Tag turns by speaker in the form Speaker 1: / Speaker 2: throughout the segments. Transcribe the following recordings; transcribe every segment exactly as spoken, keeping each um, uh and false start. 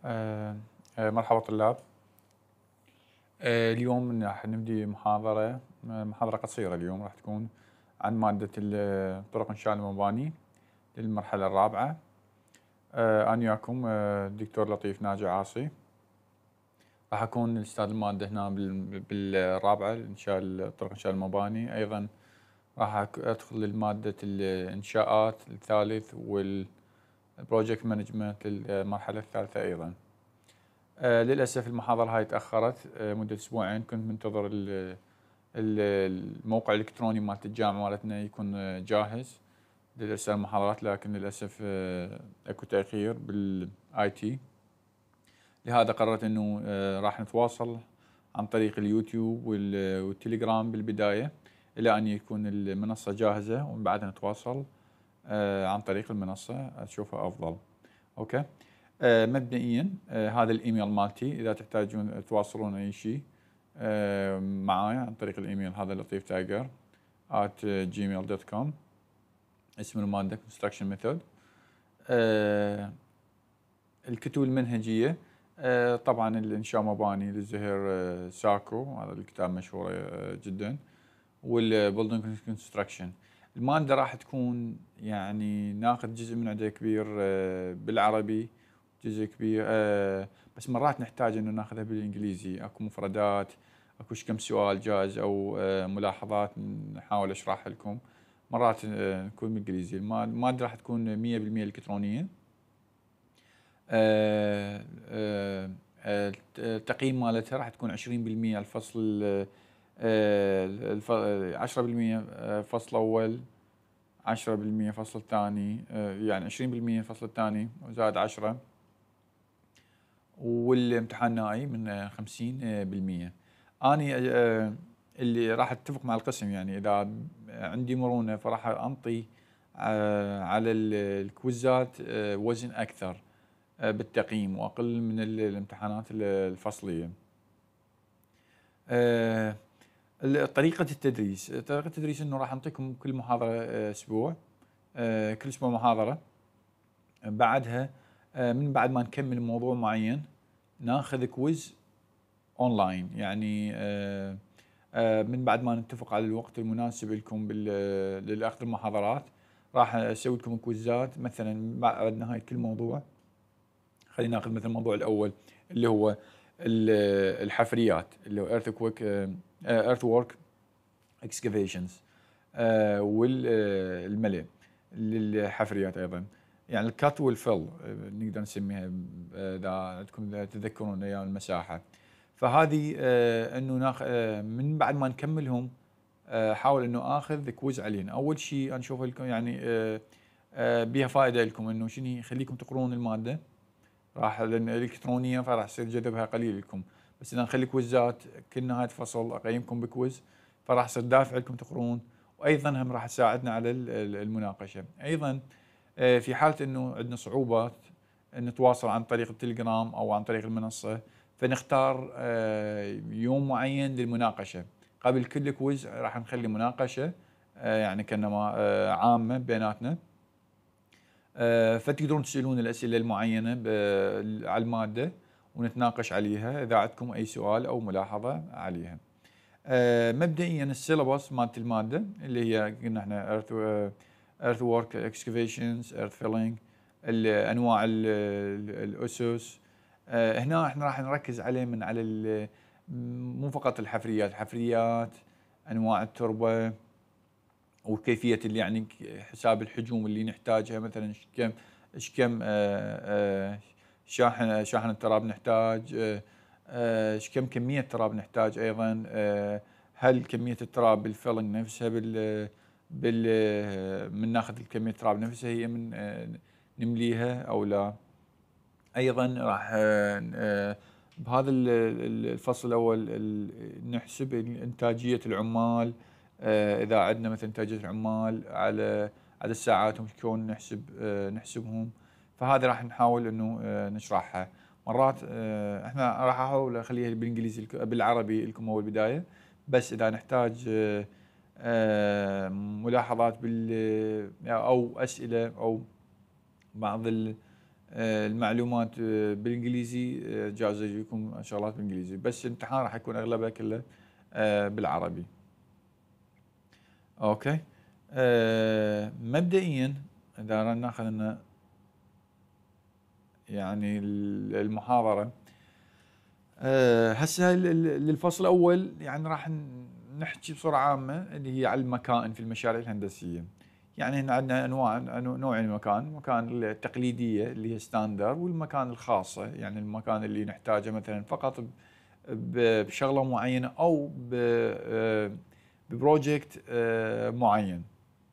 Speaker 1: آه، آه، مرحبا طلاب. آه، اليوم راح نبدي محاضرة آه، محاضرة قصيرة. اليوم راح تكون عن مادة ال- طرق إنشاء المباني للمرحلة الرابعة. آه، أنا وياكم آه، الدكتور لطيف ناجي عاصي. راح أكون أستاذ المادة هنا بال- بالرابعة إنشاء طرق إنشاء المباني. أيضا راح أك- أدخل لمادة الإنشاءات الثالث والبروجكت مانجمنت للمرحلة الثالثة أيضا. آه للأسف المحاضرة هاي تأخرت آه مدة أسبوعين. كنت منتظر ال- ال- الموقع الإلكتروني مالت الجامعة مالتنا يكون آه، جاهز للإرسال المحاضرات، لكن للأسف آه أكو تأخير بالآي تي. لهذا قررت أنه آه راح نتواصل عن طريق اليوتيوب وال- والتليجرام بالبداية إلى أن يكون المنصة جاهزة، ومن بعدها نتواصل آه عن طريق المنصة أشوفها أفضل. أوكي. آه مبدئيا آه هذا الايميل مالتي، اذا تحتاجون تواصلون اي شيء آه معايا عن طريق الايميل هذا لطيف تايجر at جيميل دوت كوم. اسم الماده كونستراكشن ميثود. آه الكتب المنهجيه آه طبعا الانشاء مباني للزهير آه ساكو، هذا الكتاب مشهور آه جدا، والبلدنج كونستراكشن. الماده راح تكون يعني ناخذ جزء من عدد كبير آه بالعربي، جزء كبير آه بس مرات نحتاج انه ناخذها بالانجليزي. اكو مفردات، اكو كم سؤال جاهز او آه ملاحظات نحاول اشرحها لكم. مرات آه نكون بالانجليزي. الماده راح تكون مية بالمية الكترونيه. آه آه آه التقييم مالتها راح تكون عشرين بالمية الفصل آه الف- عشرة بالمية فصل اول، عشرة بالمية فصل الثاني، آه يعني عشرين بالمية الفصل الثاني وزائد عشرة، والامتحان نهائي من خمسين بالمية. أنا آه، اللي راح اتفق مع القسم، يعني اذا عندي مرونه فراح انطي آه، على ال- الكويزات آه، وزن اكثر آه، بالتقييم، واقل من ال- الامتحانات ال- الفصليه. آه، ال- طريقه التدريس طريقه التدريس انه راح انطيكم كل محاضره آه، اسبوع، آه، كل اسبوع محاضره. بعدها آه، من بعد ما نكمل موضوع معين ناخذ كويز اونلاين، يعني آه، آه، من بعد ما نتفق على الوقت المناسب لكم بال- للاخذ المحاضرات. راح اسوي لكم كويزات مثلا بعد نهايه كل موضوع. خلينا ناخذ مثلا الموضوع الاول اللي هو ال- الحفريات، اللي هو ايرث كويك ايرث وورك اكسكافيشنز، والملء للحفريات ايضا، يعني الكات والفل آه، نقدر نسميها آه، اذا عندكم تتذكرون ايام المساحه. فهذه آه، انه ناخ آه، من بعد ما نكملهم آه، احاول انه اخذ كويز عليهم. اول شيء انا اشوف لكم يعني آه، آه، بيها فائده لكم، انه شنو يخليكم تقرون الماده. راح لان الكترونيه فراح يصير جذبها قليل لكم، بس اذا نخلي كويزات كل نهايه فصل اقيمكم بكويز فراح يصير دافع لكم تقرون، وايضا هم راح تساعدنا على ال- ال- المناقشه. ايضا آه، في حاله انه عندنا صعوبات نتواصل عن طريق التليجرام او عن طريق المنصه، فنختار آه، يوم معين للمناقشه. قبل كل كويز راح نخلي مناقشه آه، يعني كانما آه، عامه بيناتنا. آه، فتقدرون تسألون الأسئلة المعينة ب- على المادة ونتناقش عليها إذا عندكم أي سؤال أو ملاحظة عليها. آه، مبدئيا السيلابس مالت المادة اللي هي قلنا احنا earth earth work excavations earth filling، أنواع ال- ال- الأسس. آه، هنا احنا راح نركز عليه من على ال- مو فقط الحفريات الحفريات أنواع التربة، وكيفيه اللي يعني حساب الحجوم اللي نحتاجها، مثلا ايش كم ايش كم آه، آه، شاحن شاحن التراب نحتاج، آه، آه، ايش كم كميه تراب نحتاج ايضا، آه، هل كميه التراب بالفيلنج نفسها بال بال من ناخذ الكميه التراب نفسها هي من آه، نمليها او لا. ايضا راح آه، آه، بهذا ال- ال- الفصل الاول ال- نحسب انتاجيه العمال. آه، اذا عندنا مثلا انتاجيه العمال على على ساعاتهم شلون نحسب آه، نحسبهم. فهذا راح نحاول انه آه، نشرحها. مرات آه، احنا راح احاول اخليها بالانجليزي لك- بالعربي لكم اول بدايه، بس اذا نحتاج آه، آه، ملاحظات بال او اسئله او بعض ال المعلومات بالانجليزي جاز يكون شغلات بالانجليزي، بس الامتحان راح يكون اغلبها كله بالعربي. اوكي. مبدئيا اذا ناخذ لنا يعني المحاضره هسه للفصل الاول، يعني راح نحكي بصوره عامه اللي هي على المكائن في المشاريع الهندسيه. يعني هنا عندنا انواع نوعين من المكان، المكان التقليديه اللي هي ستاندر، والمكان الخاصه يعني المكان اللي نحتاجه مثلا فقط بشغله معينه او ببروجكت معين.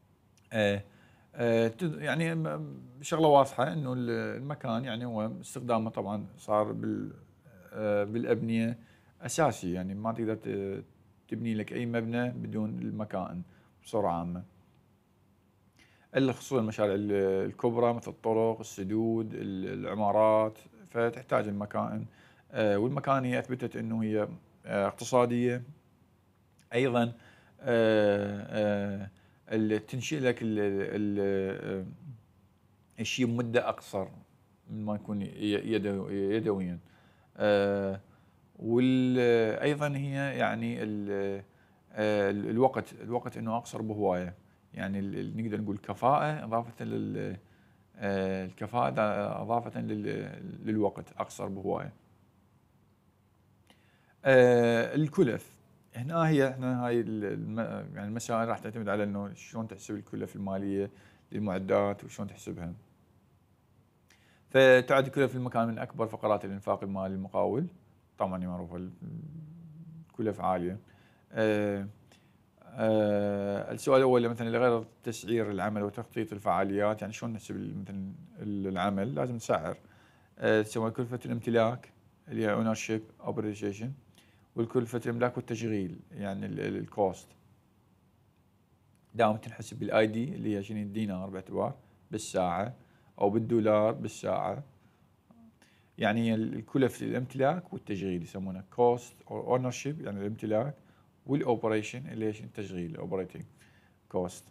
Speaker 1: يعني شغله واضحه انه المكان يعني هو استخدامه طبعا صار بال بالابنيه اساسي، يعني ما تقدر تبني لك اي مبنى بدون المكائن بصوره عامه، الا خصوصا المشاريع الكبرى مثل الطرق، السدود، العمارات، فتحتاج المكائن. والمكائن هي اثبتت انه هي اقتصاديه ايضا، تنشئ لك الشيء بمده اقصر من ما يكون يدويا. وايضا هي يعني الوقت الوقت انه اقصر بهوايه، يعني نقدر نقول كفاءه اضافه لل الكفاءه اضافه للوقت اقصر بهوايه. الكلف هنا هي احنا هاي يعني المسائل راح تعتمد على انه شلون تحسب الكلف الماليه للمعدات وشلون تحسبها. فتعد الكلف المكان من اكبر فقرات الانفاق المالي المقاول، طبعا معروفه الكلف عاليه. أه أه السؤال الاول مثلا لغرض تسعير العمل وتخطيط الفعاليات، يعني شلون نحسب مثلا العمل؟ لازم نسعر. أه تسمى كلفه الامتلاك اللي هي اونر شيب اوبريشن، والكلفه الاملاك والتشغيل يعني الكوست دائما تنحسب بالاي دي اللي هي شنو الدينار باعتبار بالساعه او بالدولار بالساعه. يعني الكلف الامتلاك والتشغيل يسمونه كوست او اونر شيب يعني الامتلاك، والاوبريشن اللي هي التشغيل اوبريتنج كوست.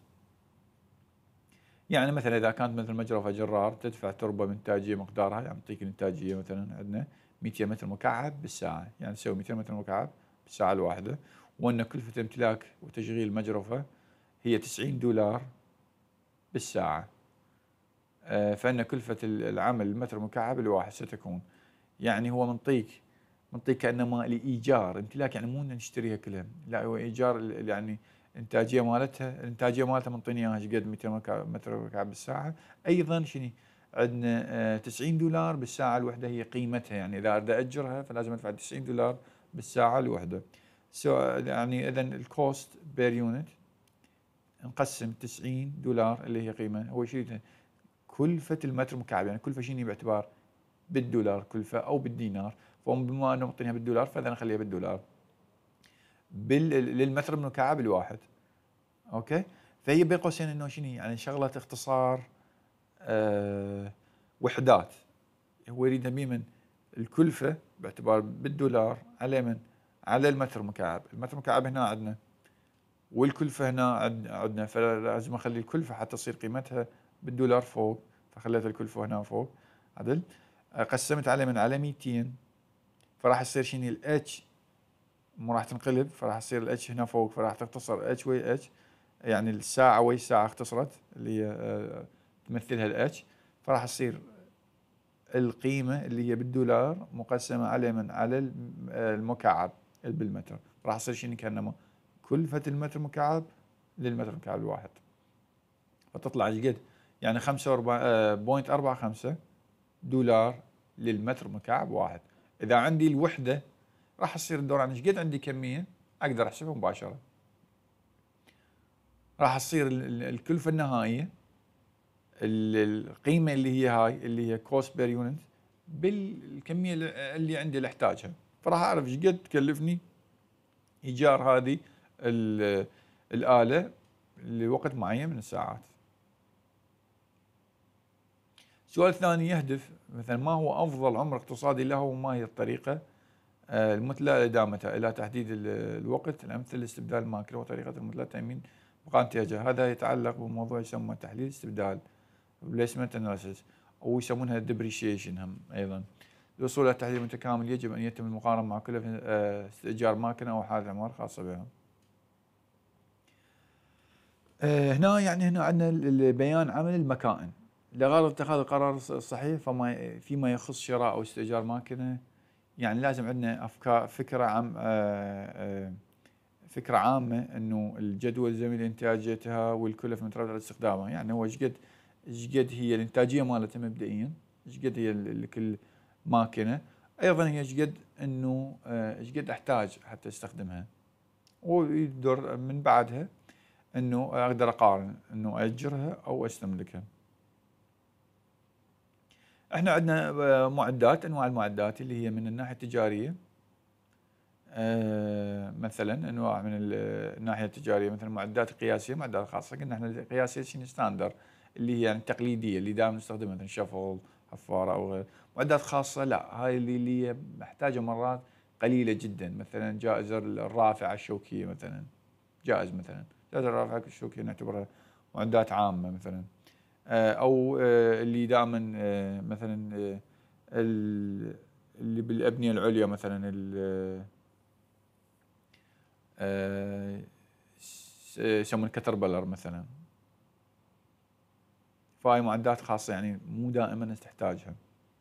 Speaker 1: يعني مثلا اذا كانت مثل مجرفه جرار تدفع تربه من انتاجيه مقدارها، يعني نعطيك الانتاجيه مثلا عندنا مئتين متر مكعب بالساعه، يعني تسوي مئتين متر مكعب بالساعه الواحده، وان كلفه امتلاك وتشغيل المجرفه هي تسعين دولار بالساعه. فان كلفه العمل المتر مكعب الواحد ستكون، يعني هو منطيك منطيك كانما لايجار امتلاك، يعني مو نشتريها كلها، لا هو ايجار يعني الانتاجيه مالتها الانتاجيه مالتها منطيني اياها ايش قد مئتين متر مكعب بالساعه. ايضا شنو عندنا تسعين دولار بالساعه الوحده هي قيمتها، يعني اذا اريد اجرها فلازم ادفع تسعين دولار بالساعه الوحده. سو يعني اذا الكوست بير يونت نقسم تسعين دولار اللي هي قيمه هو شيء كلفه المتر مكعب، يعني كلفه شنو باعتبار بالدولار كلفه او بالدينار، فهم بما انه معطينها بالدولار فاذا نخليها بالدولار بال للمتر المكعب الواحد. اوكي، فهي بين قوسين انه شنو يعني شغله اختصار أه وحدات. هو يريد تميما الكلفه باعتبار بالدولار على من؟ على المتر مكعب، المتر مكعب هنا عندنا والكلفه هنا عندنا، فلازم اخلي الكلفه حتى تصير قيمتها بالدولار فوق، فخليت الكلفه هنا فوق عدل. قسمت عليه من على مئتين، فراح يصير شنو الاتش مو راح تنقلب، فراح يصير الاتش هنا فوق، فراح تختصر اتش وي اتش، يعني الساعه وي ساعه اختصرت اللي هي تمثلها الاتش، فراح يصير القيمه اللي هي بالدولار مقسمه على من؟ على المكعب بالمتر، راح يصير شنو كانما كلفه المتر مكعب للمتر مكعب الواحد، فتطلع ايش قد؟ يعني خمسة فاصلة أربعة خمسة دولار للمتر مكعب واحد. اذا عندي الوحده راح يصير الدوران ايش قد عندي كميه اقدر احسبها مباشره، راح تصير الكلفه النهائيه القيمه اللي هي هاي اللي هي كوست بير يونت بالكميه اللي عندي اللي احتاجها، فراح اعرف ايش قد تكلفني ايجار هذه الاله لوقت معين من الساعات. السؤال الثاني يهدف مثلا ما هو افضل عمر اقتصادي له وما هي الطريقه المثلى لإدامته إلى تحديد الوقت الأمثل لاستبدال الماكينة وطريقة المثلى لتأمين بقاء إنتاجها. هذا يتعلق بموضوع يسمى تحليل استبدال replacement analysis او يسمونها ديبريشيشن هم ايضا. الوصول الى التحديث المتكامل يجب ان يتم المقارنه مع كلفه استئجار ماكينه او حاله عمار خاصه بها. هنا يعني هنا عندنا البيان عمل المكائن لغرض اتخاذ القرار الصحيح فما فيما يخص شراء او استئجار ماكينه. يعني لازم عندنا افكار فكره عام فكره عامه انه الجدول الزمني لانتاجيتها والكلف المترتبه على استخدامها. يعني هو ايش قد ايش قد هي الانتاجيه مالتها مبدئيا، ايش قد هي لكل ماكينه، ايضا هي ايش قد انه ايش قد احتاج حتى استخدمها، ويدور من بعدها انه اقدر اقارن انه اجرها او استملكها. احنا عندنا معدات، انواع المعدات اللي هي من الناحيه التجاريه. أه مثلا انواع من الناحيه التجاريه مثل المعدات القياسيه، معدات خاصه. قلنا احنا القياسيه شنو ستاندر اللي هي يعني التقليديه اللي دائما نستخدمها مثلا شفل، حفاره او غير. معدات خاصه لا، هاي اللي اللي محتاجه مرات قليله جدا، مثلا جائز الرافعه الشوكيه مثلا، جائز مثلا جائز الرافعه الشوكيه نعتبرها معدات عامه مثلا. أه او أه اللي دائما أه مثلا أه اللي بالابنيه العليا مثلا يسمون كتربلر مثلا. فهاي معدات خاصة يعني مو دائما تحتاجها.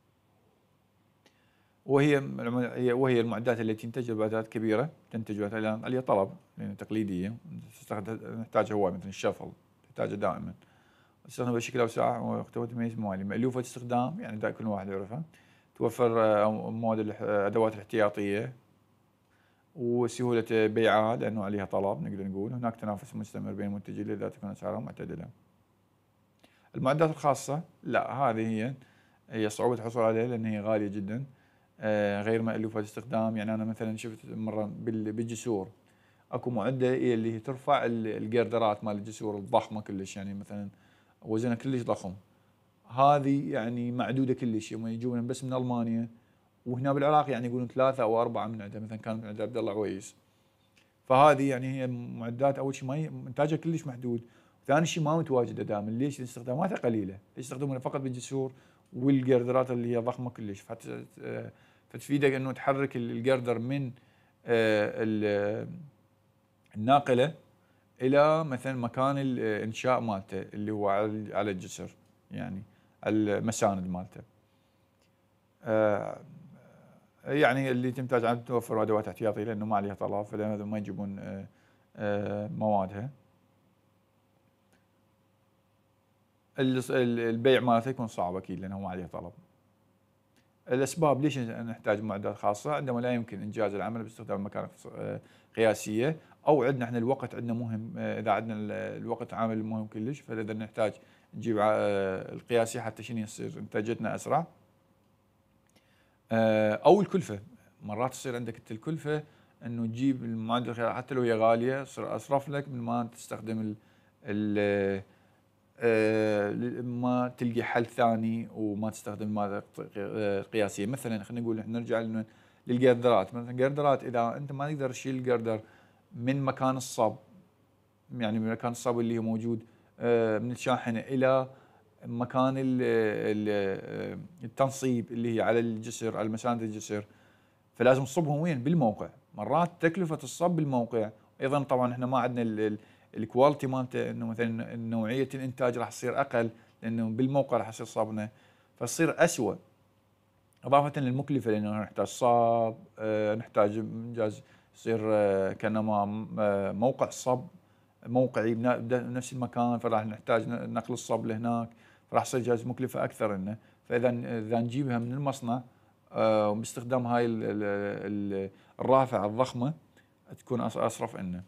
Speaker 1: وهي وهي المعدات التي تنتج بعدات كبيرة، تنتج بعدات عليها طلب لأنها تقليدية نحتاجها هواي، مثل الشفل تحتاجها دائما، تستخدم بشكل أوسع واختبار تمييز مالي، مألوفة استخدام يعني دا كل واحد يعرفها، توفر مواد الأدوات الاحتياطية وسهولة بيعها لأنه عليها طلب. نقدر نقول هناك تنافس مستمر بين المنتجين لذا تكون أسعارهم معتدلة. المعدات الخاصة لا، هذه هي هي صعوبة الحصول عليها لأن هي غالية جدا، غير مألوفة الاستخدام. يعني أنا مثلا شفت مرة بالجسور اكو معدة اللي هي ترفع الجردرات مال الجسور الضخمة كلش، يعني مثلا وزنها كلش ضخم. هذه يعني معدودة كلش، يوم يجونها بس من ألمانيا، وهنا بالعراق يعني يقولون ثلاثة أو أربعة من عندها، مثلا كانت من عند عبد الله عويس. فهذه يعني هي معدات اول شيء ما انتاجها كلش محدود، ثاني شيء ما متواجده دائما. ليش؟ استخداماتها قليله، يستخدمونها فقط بالجسور والجردرات اللي هي ضخمه كلش، فتفيدك انه تحرك الجردر من الناقله الى مثلا مكان الانشاء مالته اللي هو على الجسر، يعني المساند مالته. يعني اللي تنتج عنها توفر ادوات احتياطيه لانه ما عليها طلب، فلهذا ما يجيبون موادها. البيع مالتها يكون صعب اكيد لانه ما عليها طلب. الاسباب ليش نحتاج معدات خاصه؟ عندما لا يمكن انجاز العمل باستخدام مكانه قياسيه، او عندنا احنا الوقت عندنا مهم، اذا عندنا الوقت عامل مهم كلش، فاذا نحتاج نجيب القياسي حتى شنو يصير انتاجتنا اسرع. او الكلفه، مرات تصير عندك انت الكلفه انه تجيب المعدل حتى لو هي غاليه تصير اصرف لك من ما تستخدم ال ال ما تلقي حل ثاني وما تستخدم المادة القياسية. مثلا خلينا نقول احنا نرجع للجردرات، مثلا الجردرات اذا انت ما تقدر تشيل الجردر من مكان الصب، يعني من مكان الصب اللي هو موجود من الشاحنة الى مكان التنصيب اللي هي على الجسر، على مساند الجسر، فلازم تصبهم وين؟ بالموقع. مرات تكلفة الصب بالموقع، ايضا طبعا احنا ما عندنا الكواليتي مالته، انه مثلا نوعيه الانتاج راح تصير اقل لانه بالموقع راح يصير صابنا، فتصير اسوء اضافه للمكلفه لانه نحتاج صاب، اه نحتاج انجاز يصير اه كانما اه موقع صب موقعي بنفس المكان، فراح نحتاج نقل الصب لهناك، فراح تصير جاز مكلفه اكثر لنا. فاذا اذا نجيبها من المصنع اه باستخدام هاي الرافعه الضخمه تكون اصرف لنا.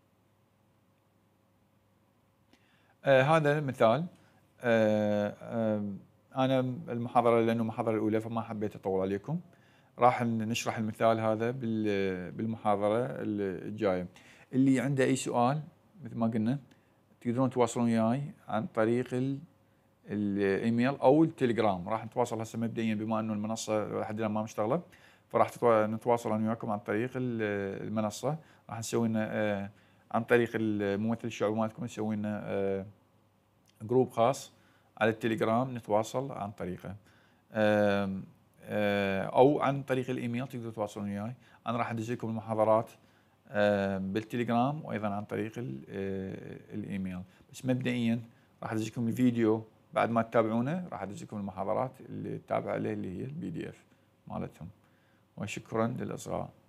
Speaker 1: آه هذا مثال. آه آه أنا المحاضرة لأنه المحاضرة الأولى فما حبيت أطول عليكم، راح نشرح المثال هذا بالمحاضرة الجاية. اللي عنده أي سؤال مثل ما قلنا تقدرون تواصلون وياي عن طريق الإيميل أو التليجرام. راح نتواصل هسه مبدئيا بما أنه المنصة لحد الآن ما مشتغلة، فراح نتواصل أنا وياكم عن طريق المنصة. راح نسوي لنا آه عن طريق الممثل الشعبي مالتكم نسوي لنا آه جروب خاص على التليجرام نتواصل عن طريقه، او عن طريق الايميل تقدروا تتواصلون وياي. انا راح ادز لكم المحاضرات بالتليجرام وايضا عن طريق الايميل، بس مبدئيا راح ادز لكم الفيديو بعد ما تتابعونه، راح ادز لكم المحاضرات اللي تتابع عليه اللي هي البي دي اف مالتهم. وشكرا للاصغاء.